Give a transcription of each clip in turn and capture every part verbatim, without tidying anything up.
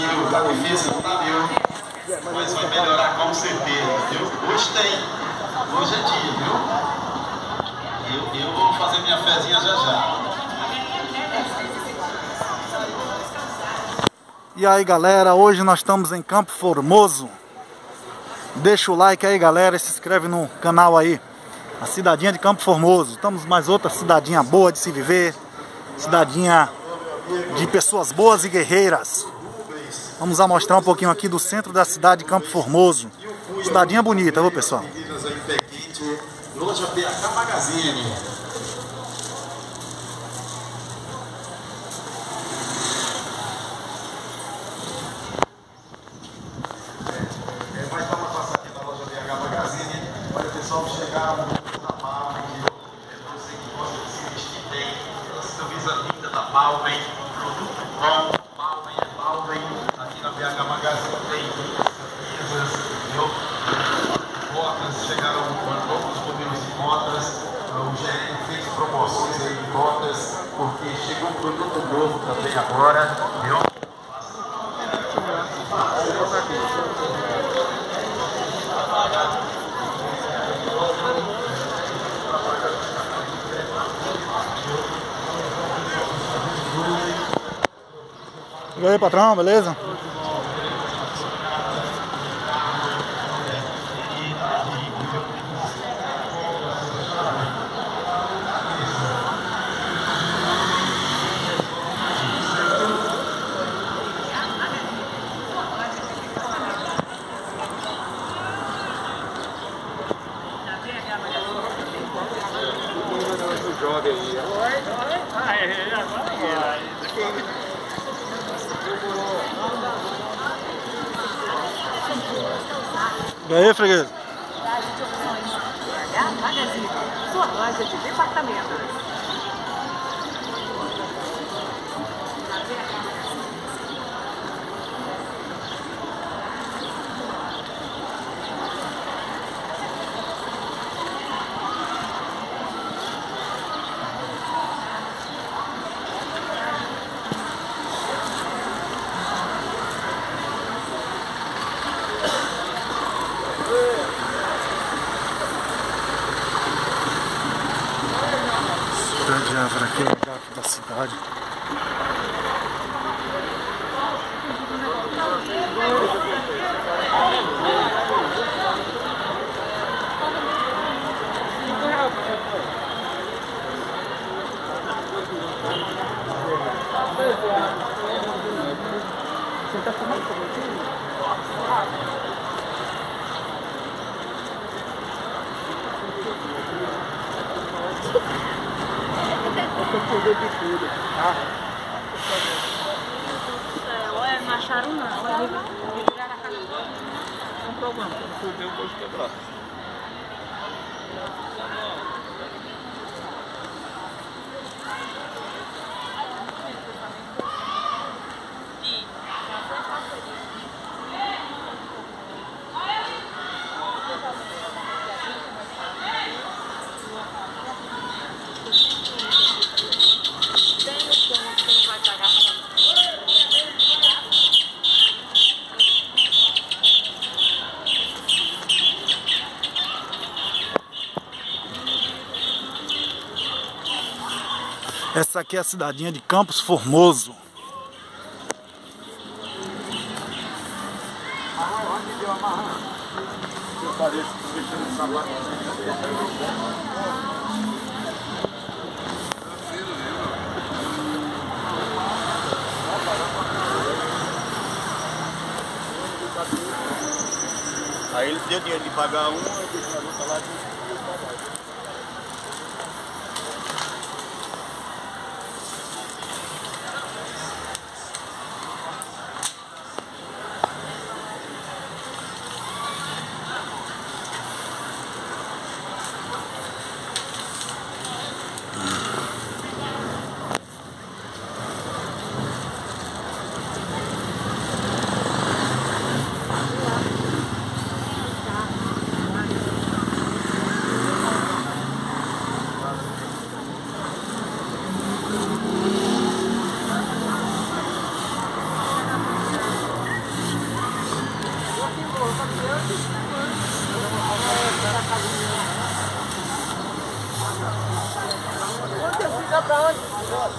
viu? Tá difícil, não tá, viu? Mas vai melhorar com certeza, viu? Hoje tem. Hoje é dia, viu? Eu, eu vou fazer minha fezinha já já. E aí galera, hoje nós estamos em Campo Formoso. Deixa o like aí galera e se inscreve no canal aí. A cidadinha de Campo Formoso. Estamos mais outra cidadinha boa de se viver. Cidadinha de pessoas boas e guerreiras. Vamos mostrar um pouquinho aqui do centro da cidade de Campo Formoso. Cidadinha bonita, viu pessoal? Loja B H Magazine. Vai dar uma passadinha na loja B H Magazine. Olha pessoal, chegaram da Malvin. Você que gosta de se vestir bem. Essa camisa linda da Malvin. Produto bom. Malvin é Malvin. Aqui na B H Magazine tem camisas, viu? Botas, chegaram novos modelos de botas. O gerente fez promoções aí de botas, porque chegou um produto novo também agora, viu? E aí patrão, beleza? Joga aí. E aí, freguês? Magazine, sua loja de departamentos. Grande árvore aqui, o gato da cidade. Você tá fumando comigo? Tudo de tudo. Ah. Olha, não acharam não. Não tem problema, se fudeu, pode quebrar. Essa aqui é a cidadinha de Campos Formoso. Aí ele deu dinheiro de pagar um, aí ele pagou pra lá e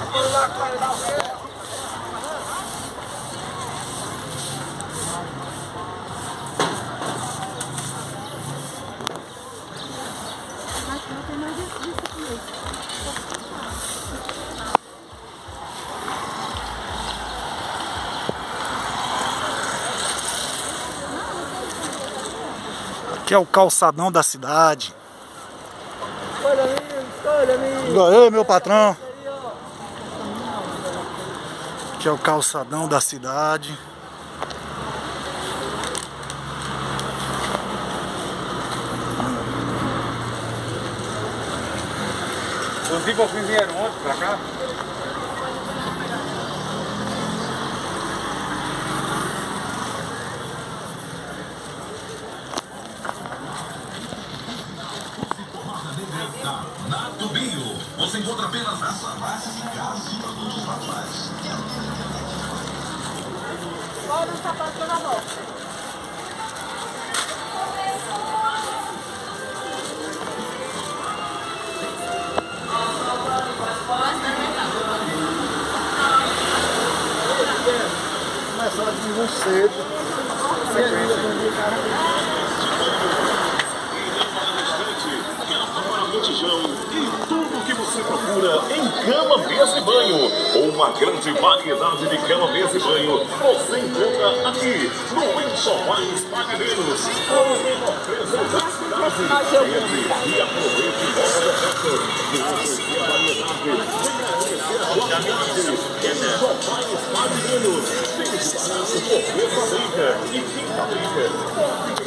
Aqui é o calçadão da cidade. Olha, amigo, olha, amigo. Oi, meu patrão. Aqui é o calçadão da cidade. Os Nicofins vieram ontem pra cá? Nato Bio. Você encontra apenas nas farmácias e casas de produtos naturais. Olha o sapato na volta. Começar de muito cedo. E tudo que você procura em cama, mesa e banho. Uma grande variedade de cama, mesa e banho você encontra aqui no Enxovais Pague Menos. A empresa da cidade. Entre e aproveite novas ofertas. Venha conhecer a variedade. Enxovais Pague Menos. Tem espaço por fabrica e quem fabrica.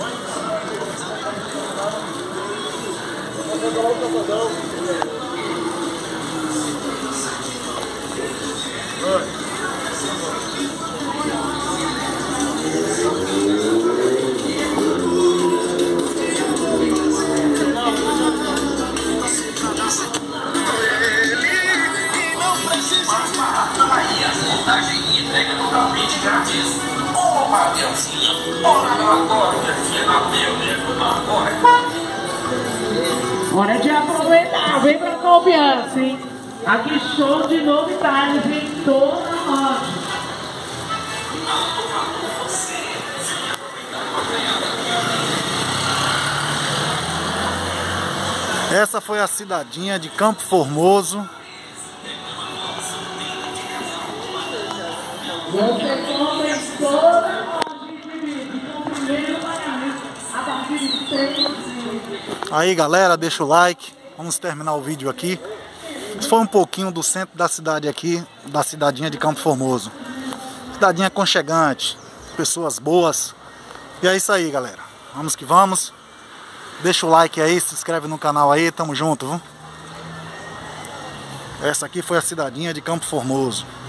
Montagem e entrega totalmente grátis. Ô, Mateuzinho, hora do agora, minha filha, na meu nego, agora. Hora de aproveitar, vem pra confiança, hein? Aqui show de novidades em toda a loja. Essa foi a cidadinha de Campo Formoso. Você compra em toda a loja de com primeiro pagamento a partir de três. Aí galera, deixa o like. Vamos terminar o vídeo aqui. Isso foi um pouquinho do centro da cidade aqui, da cidadinha de Campo Formoso. Cidadinha aconchegante, pessoas boas. E é isso aí, galera. Vamos que vamos. Deixa o like aí, se inscreve no canal aí, tamo junto, viu? Essa aqui foi a cidadinha de Campo Formoso.